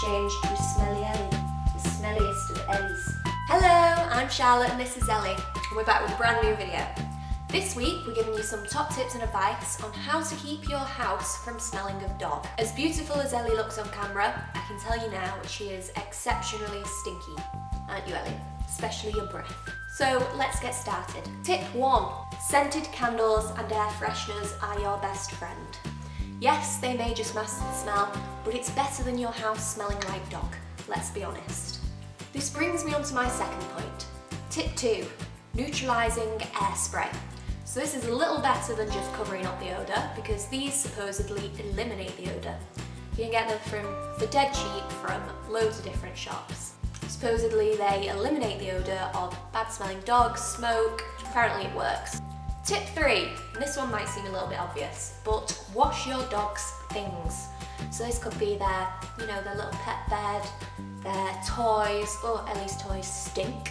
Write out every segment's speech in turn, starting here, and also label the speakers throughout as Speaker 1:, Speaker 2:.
Speaker 1: change to Smelly Ellie, the smelliest of Ellies. Hello, I'm Charlotte and this is Ellie, and we're back with a brand new video. This week we're giving you some top tips and advice on how to keep your house from smelling of dog. As beautiful as Ellie looks on camera, I can tell you now she is exceptionally stinky. Aren't you, Ellie? Especially your breath. So let's get started. Tip 1. Scented candles and air fresheners are your best friend. Yes, they may just mask the smell, but it's better than your house smelling like dog, let's be honest. This brings me on to my second point. Tip 2. Neutralising air spray. So this is a little better than just covering up the odour, because these supposedly eliminate the odour. You can get them for dead cheap from loads of different shops. Supposedly they eliminate the odour of bad smelling dogs, smoke. Apparently it works. Tip 3, and this one might seem a little bit obvious, but wash your dog's things. So this could be their little pet bed, their toys. Oh, Ellie's toys stink.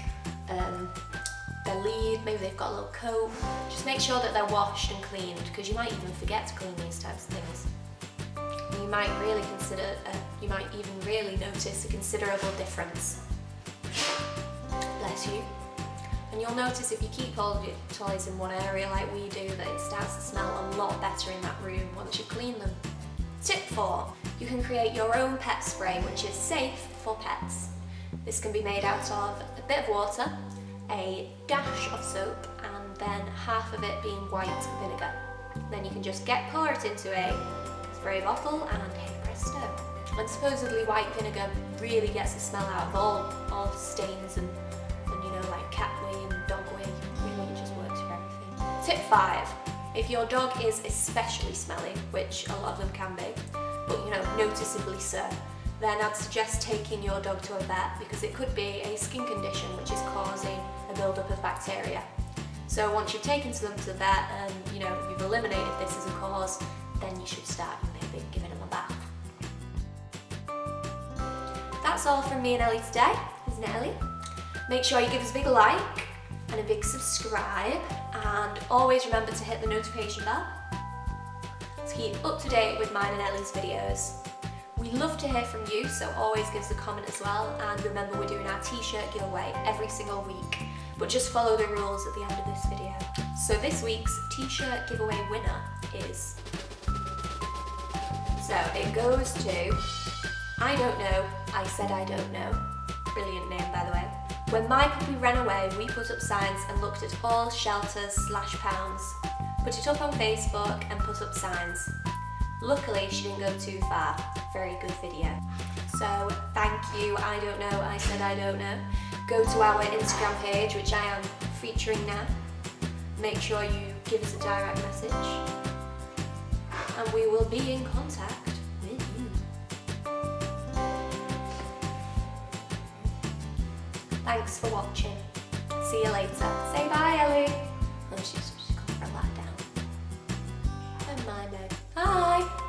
Speaker 1: Their lead, maybe they've got a little coat. Just make sure that they're washed and cleaned, because you might even forget to clean these types of things. And you might even really notice a considerable difference. Bless you. And you'll notice if you keep all of your toys in one area like we do, that it starts to smell a lot better in that room once you clean them. Tip 4. You can create your own pet spray, which is safe for pets. This can be made out of a bit of water, a dash of soap, and then half of it being white vinegar. Then you can just pour it into a spray bottle and hey presto. And supposedly white vinegar really gets the smell out of all stains and like cat wee and dog wee. Really, it just works for everything. Tip 5. If your dog is especially smelly, which a lot of them can be, but noticeably so, then I'd suggest taking your dog to a vet, because it could be a skin condition which is causing a build-up of bacteria. So once you've taken them to the vet and you've eliminated this as a cause, then you should start maybe giving them a bath. That's all from me and Ellie today, isn't it, Ellie? Make sure you give us a big like and a big subscribe, and always remember to hit the notification bell to keep up to date with mine and Ellie's videos. We love to hear from you, so always give us a comment as well, and remember we're doing our t-shirt giveaway every single week, but just follow the rules at the end of this video. So this week's t-shirt giveaway winner is... So it goes to... I don't know, I said I don't know. Brilliant name, by the way. When my puppy ran away, we put up signs and looked at all shelters/pounds. Put it up on Facebook and put up signs. Luckily, she didn't go too far. Very good video. So, thank you, I don't know, I said I don't know. Go to our Instagram page, which I am featuring now. Make sure you give us a direct message. And we will be in contact with you. Thanks for watching. See you later. Say bye, Ellie. Oh, she's gone for a lie down. Never mind, babe. Bye.